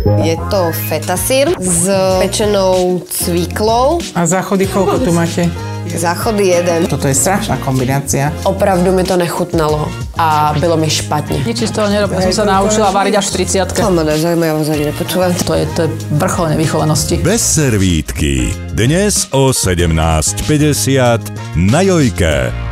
Je to feta sír s pečenou cviklou. A záchody koľko tu máte? Záchody 1. Toto je strašná kombinácia. Opravdu mi to nechutnalo a bylo mi špatne. Nič z toho nerobím, som sa naučila variť až v 30-ke. To ma zaujímavé, ani nepočúvam. To je vrchol nevychovanosti. Bez servítky. Dnes o 17:50 na Jojke.